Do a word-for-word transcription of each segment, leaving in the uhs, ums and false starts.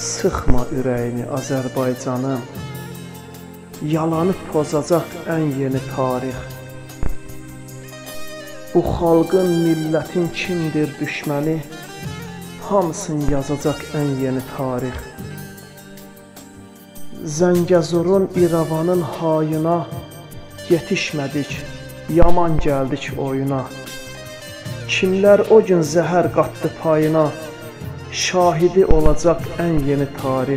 Sıxma ürəyini Azərbaycanım, yalanı pozacaq ən yeni tarix. Bu xalqın, millətin kimdir düşməni, hamısını yazacaq ən yeni tarix. Zəngəzurun, İrəvanın hayına yetişmədik, yaman gəldik oyuna. Kimlər o gün zəhər qatdı payına, şahidi olacaq ən yeni tarix.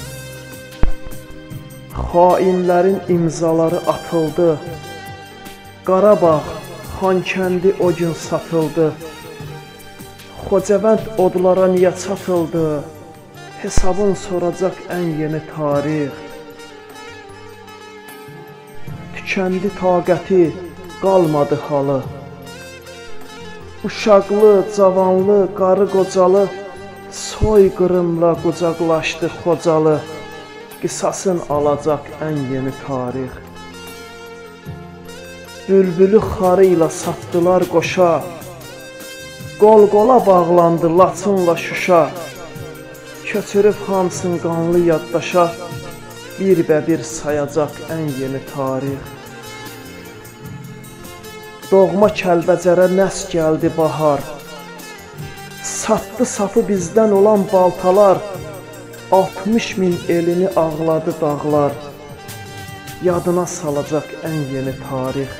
Xainlərin imzaları atıldı, Qarabağ, Xankəndi o gün satıldı. Xocavənd odlara niyə çatıldı, hesabın soracaq ən yeni tarix. Tükəndi taqəti, qalmadı halı. Uşaqlı, cavanlı, qarı qocalı, soyqırımla qucaqlaşdı Xocalı. Qisasın alacaq ən yeni tarix. Bülbülü xarı ilə satdılar qoşa, Qol-qola bağlandı Laçınla Şuşa. Köçürüb hamısın qanlı yaddaşa, Bir bə bir sayacaq ən yeni tarix. Doğma Kəlbəcərə nəs gəldi bahar, Satdı safı bizdən olan baltalar, altmış min elini ağladı dağlar, Yadına salacaq ən yeni tarix.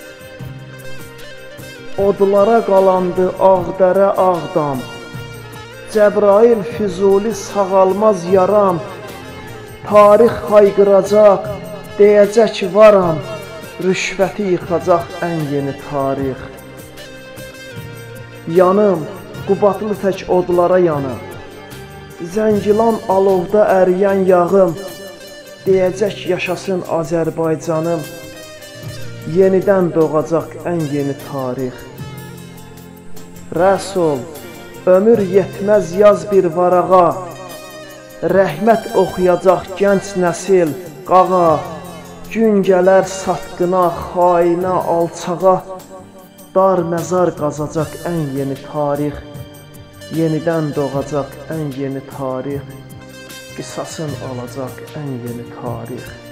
Odlara qalandı Ağdərə Ağdam, Cəbrail Füzuli sağalmaz yaram, Tarix hayqıracaq, deyəcək varam, Rüşvəti yıxacaq ən yeni tarix. Yanım, Qubadlı tək odlara yanım, Zəngilan alovda əriyən yağım, Deyəcək yaşasın Azərbaycanım, Yenidən doğacaq ən yeni tarix. Rəsul, ömür yetməz yaz bir varağa, Rəhmət oxuyacaq gənc nəsil qağa, Gün gələr satqına, xainə, alçağa, Dar məzar qazacaq ən yeni tarix. Yenidən doğacaq ən yeni tarix, Qisasın alacaq ən yeni tarix.